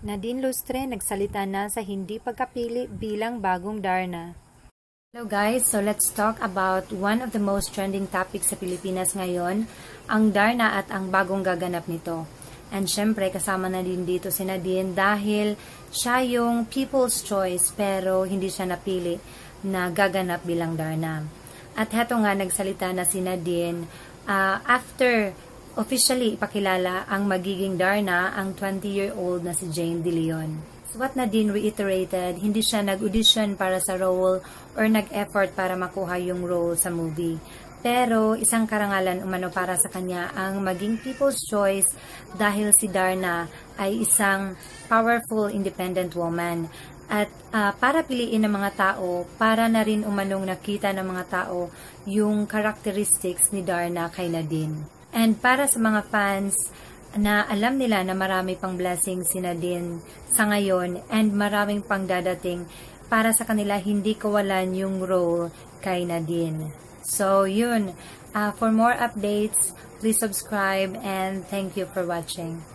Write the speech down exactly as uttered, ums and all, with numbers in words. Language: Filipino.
Nadine Lustre nagsalita na sa hindi pagkapili bilang bagong Darna. Hello guys, so let's talk about one of the most trending topics sa Pilipinas ngayon, ang Darna at ang bagong gaganap nito. And syempre kasama na din dito si Nadine dahil siya yung people's choice pero hindi siya napili na gaganap bilang Darna. At heto nga nagsalita na si Nadine uh, after officially ipakilala ang magiging Darna ang twenty-year-old na si Jane De Leon. So what Nadine reiterated, hindi siya nag-audition para sa role or nag-effort para makuha yung role sa movie. Pero isang karangalan umano para sa kanya ang maging people's choice dahil si Darna ay isang powerful independent woman. At uh, para piliin ng mga tao, para na rin umanong nakita ng mga tao yung characteristics ni Darna kay Nadine. And para sa mga fans na alam nila na marami pang blessings si Nadine sa ngayon and maraming pang dadating, para sa kanila hindi kawalan yung role kay Nadine. So yun, uh, for more updates, please subscribe and thank you for watching.